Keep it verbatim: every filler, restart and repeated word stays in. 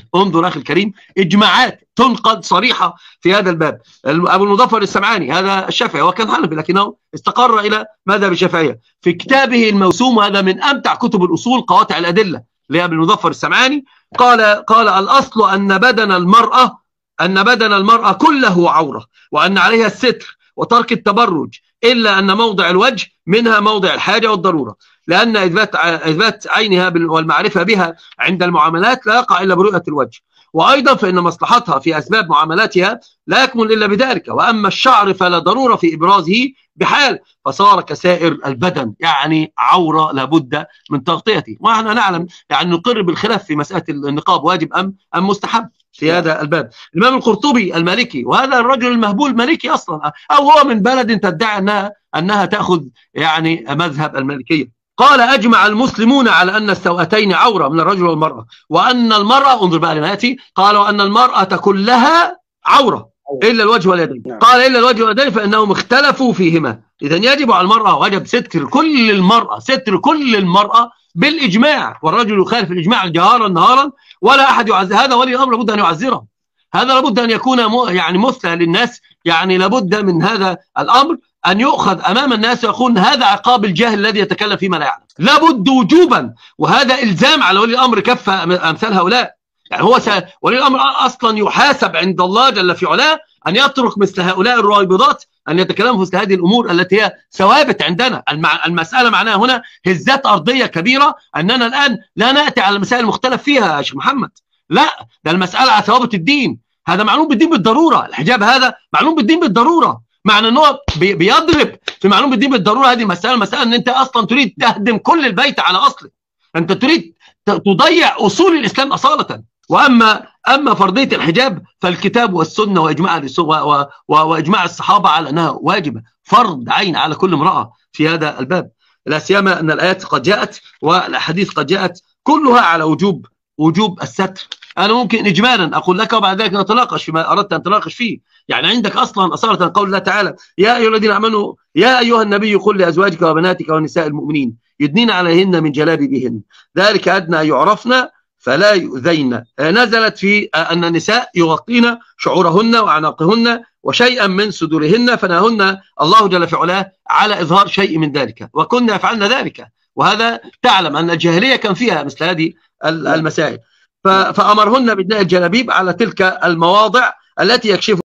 انظر اخي الكريم، اجماعات تنقل صريحه في هذا الباب. ابو المظفر السمعاني هذا الشافعي وكان حنفي لكنه استقر الى مذهب الشافعيه، في كتابه الموسوم، هذا من امتع كتب الاصول قواطع الادله لابو المظفر السمعاني، قال قال الاصل ان بدن المراه ان بدن المراه كله عوره، وان عليها الستر وترك التبرج الا ان موضع الوجه منها موضع الحاجه والضروره، لأن إثبات إثبات عينها والمعرفة بها عند المعاملات لا يقع إلا برؤية الوجه، وأيضا فإن مصلحتها في أسباب معاملاتها لا يكمن إلا بذلك، وأما الشعر فلا ضرورة في إبرازه بحال، فصار كسائر البدن يعني عورة لابد من تغطيته. ونحن نعلم يعني نقر بالخلاف في مسألة النقاب واجب أم أم مستحب في هذا الباب. الإمام القرطبي المالكي، وهذا الرجل المهبول مالكي أصلا، أو هو من بلد تدعي أنها أنها تأخذ يعني مذهب المالكية، قال أجمع المسلمون على أن السوأتين عورة من الرجل والمرأة، وأن المرأة، انظر بقى لما يأتي، قال وأن المرأة كلها عورة إلا الوجه واليدين، قال إلا الوجه واليدين فإنهم اختلفوا فيهما. إذا يجب على المرأة، وجب ستر كل المرأة، ستر كل المرأة بالإجماع، والرجل يخالف الإجماع جهارا نهارا ولا أحد يعزر هذا، ولي الأمر لابد أن يعزره، هذا لابد أن يكون يعني مثلى للناس، يعني لابد من هذا الأمر أن يؤخذ أمام الناس ويقول هذا عقاب الجاهل الذي يتكلم فيما لا يعلم، لابد وجوبا، وهذا إلزام على ولي الأمر كف أمثال هؤلاء. يعني هو ولي الأمر أصلا يحاسب عند الله جل في علاه أن يترك مثل هؤلاء الرائبضات أن يتكلموا في مثل هذه الأمور التي هي ثوابت عندنا. المسألة معناها هنا هزات أرضية كبيرة، أننا الآن لا نأتي على المسائل المختلف فيها يا شيخ محمد، لا، ده المسألة على ثوابت الدين، هذا معلوم بالدين بالضرورة، الحجاب هذا معلوم بالدين بالضرورة، معنى ان هو بيضرب في معلوم بالدين بالضروره. هذه المساله مساله ان انت اصلا تريد تهدم كل البيت على اصله، انت تريد تضيع اصول الاسلام اصاله. واما اما فرضيه الحجاب فالكتاب والسنه واجماع واجماع الصحابه على انها واجبه فرض عين على كل امراه في هذا الباب، لا سيما ان الايات قد جاءت والاحاديث قد جاءت كلها على وجوب وجوب الستر. أنا ممكن إجمالا أقول لك وبعد ذلك نتناقش فيما أردت أن تناقش فيه. يعني عندك أصلا أصالة قول الله تعالى يا أيها الذين آمنوا يا أيها النبي قل لأزواجك وبناتك ونساء المؤمنين يدنين عليهن من جلابيبهن ذلك أدنى يعرفن فلا يؤذين، نزلت في أن النساء يغطين شعورهن وأعناقهن وشيئا من صدورهن، فنهن الله جل في علاه على إظهار شيء من ذلك، وكنا يفعلن ذلك، وهذا تعلم أن الجاهلية كان فيها مثل هذه المسائل، فأمرهن بإدناء الجلابيب على تلك المواضع التي يكشف